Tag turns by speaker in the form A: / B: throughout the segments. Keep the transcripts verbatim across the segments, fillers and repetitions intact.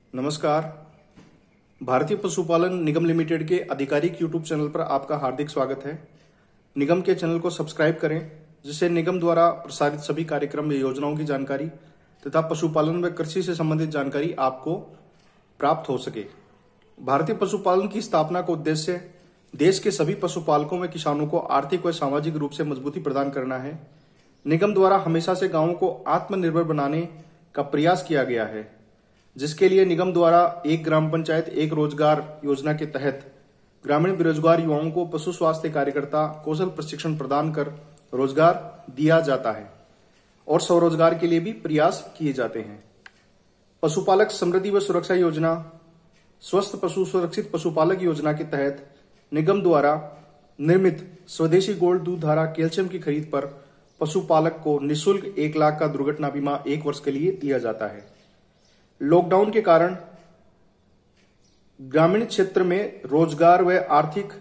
A: नमस्कार। भारतीय पशुपालन निगम लिमिटेड के आधिकारिक यूट्यूब चैनल पर आपका हार्दिक स्वागत है। निगम के चैनल को सब्सक्राइब करें, जिससे निगम द्वारा प्रसारित सभी कार्यक्रम या योजनाओं की जानकारी तथा पशुपालन व कृषि से संबंधित जानकारी आपको प्राप्त हो सके। भारतीय पशुपालन की स्थापना का उद्देश्य देश के सभी पशुपालकों व किसानों को आर्थिक व सामाजिक रूप से मजबूती प्रदान करना है। निगम द्वारा हमेशा से गांवों को आत्मनिर्भर बनाने का प्रयास किया गया है, जिसके लिए निगम द्वारा एक ग्राम पंचायत एक रोजगार योजना के तहत ग्रामीण बेरोजगार युवाओं को पशु स्वास्थ्य कार्यकर्ता कौशल प्रशिक्षण प्रदान कर रोजगार दिया जाता है और स्वरोजगार के लिए भी प्रयास किए जाते हैं। पशुपालक समृद्धि व सुरक्षा योजना, स्वस्थ पशु सुरक्षित पशुपालक योजना के तहत निगम द्वारा निर्मित स्वदेशी गोल्ड दूध धारा कैल्शियम की खरीद पर पशुपालक को निःशुल्क एक लाख का दुर्घटना बीमा एक वर्ष के लिए दिया जाता है। लॉकडाउन के कारण ग्रामीण क्षेत्र में रोजगार व आर्थिक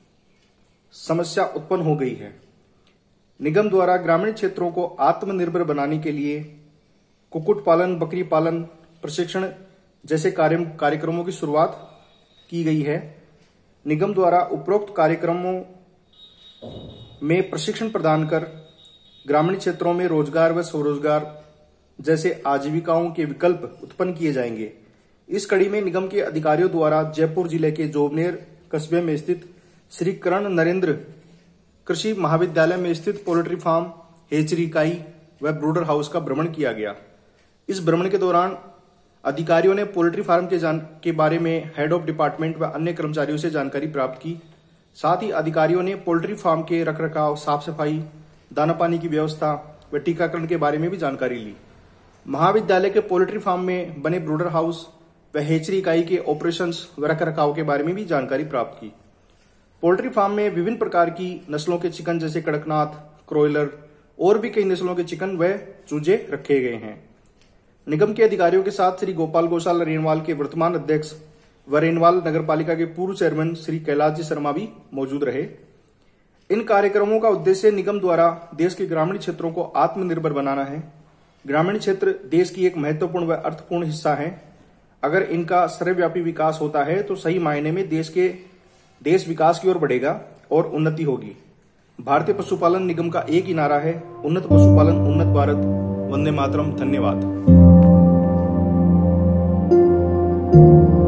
A: समस्या उत्पन्न हो गई है। निगम द्वारा ग्रामीण क्षेत्रों को आत्मनिर्भर बनाने के लिए कुक्कुट पालन, बकरी पालन प्रशिक्षण जैसे कार्य कार्यक्रमों की शुरुआत की गई है। निगम द्वारा उपरोक्त कार्यक्रमों में प्रशिक्षण प्रदान कर ग्रामीण क्षेत्रों में रोजगार व स्वरोजगार जैसे आजीविकाओं के विकल्प उत्पन्न किए जाएंगे। इस कड़ी में निगम के अधिकारियों द्वारा जयपुर जिले के जोबनेर कस्बे में स्थित श्री कर्ण नरेंद्र कृषि महाविद्यालय में स्थित पोल्ट्री फार्म, हेचरी इकाई व ब्रूडर हाउस का भ्रमण किया गया। इस भ्रमण के दौरान अधिकारियों ने पोल्ट्री फार्म के जान के बारे में हेड ऑफ डिपार्टमेंट व अन्य कर्मचारियों से जानकारी प्राप्त की। साथ ही अधिकारियों ने पोल्ट्री फार्म के रखरखाव, साफ सफाई, दाना पानी की व्यवस्था व टीकाकरण के बारे में भी जानकारी ली। महाविद्यालय के पोल्ट्री फार्म में बने ब्रूडर हाउस व हेचरी इकाई के ऑपरेशंस व रखरखाव के बारे में भी जानकारी प्राप्त की। पोल्ट्री फार्म में विभिन्न प्रकार की नस्लों के चिकन जैसे कड़कनाथ, क्रोयलर और भी कई नस्लों के चिकन व चूजे रखे गए हैं। निगम के अधिकारियों के साथ श्री गोपाल गौशाला रेनवाल के वर्तमान अध्यक्ष व रेनवाल नगरपालिका के पूर्व चेयरमैन श्री कैलाश जी शर्मा भी मौजूद रहे। इन कार्यक्रमों का उद्देश्य निगम द्वारा देश के ग्रामीण क्षेत्रों को आत्मनिर्भर बनाना है। ग्रामीण क्षेत्र देश की एक महत्वपूर्ण व अर्थपूर्ण हिस्सा है। अगर इनका सर्वव्यापी विकास होता है तो सही मायने में देश के देश विकास की ओर बढ़ेगा और उन्नति होगी। भारतीय पशुपालन निगम का एक ही नारा है, उन्नत पशुपालन, उन्नत भारत। वंदे मातरम। धन्यवाद।